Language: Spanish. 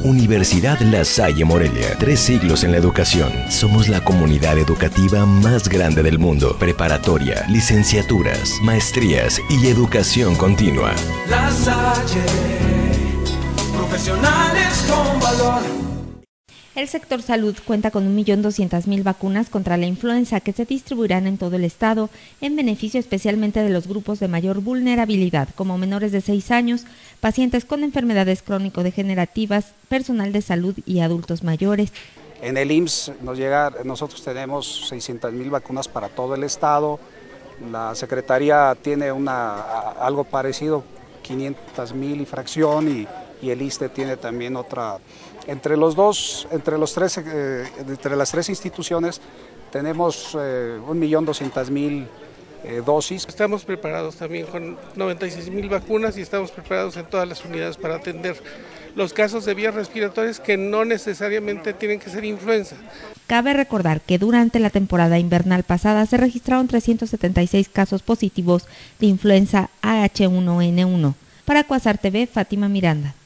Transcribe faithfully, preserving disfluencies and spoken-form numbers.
Universidad La Salle Morelia, tres siglos en la educación. Somos la comunidad educativa más grande del mundo. Preparatoria, licenciaturas, maestrías y educación continua. La Salle, profesionales con valor. El sector salud cuenta con un millón doscientas mil vacunas contra la influenza que se distribuirán en todo el estado en beneficio especialmente de los grupos de mayor vulnerabilidad, como menores de seis años, pacientes con enfermedades crónico-degenerativas, personal de salud y adultos mayores. En el I M S S nos llega, nosotros tenemos seiscientas mil vacunas para todo el estado. La Secretaría tiene una, algo parecido, quinientas mil y fracción, y, y el I S S S T E tiene también otra. Entre los dos, entre los tres, eh, entre las tres instituciones tenemos eh, un millón doscientas mil eh, dosis. Estamos preparados también con noventa y seis mil vacunas y estamos preparados en todas las unidades para atender los casos de vías respiratorias que no necesariamente tienen que ser influenza. Cabe recordar que durante la temporada invernal pasada se registraron trescientos setenta y seis casos positivos de influenza H uno N uno. Para Cuasar T V, Fátima Miranda.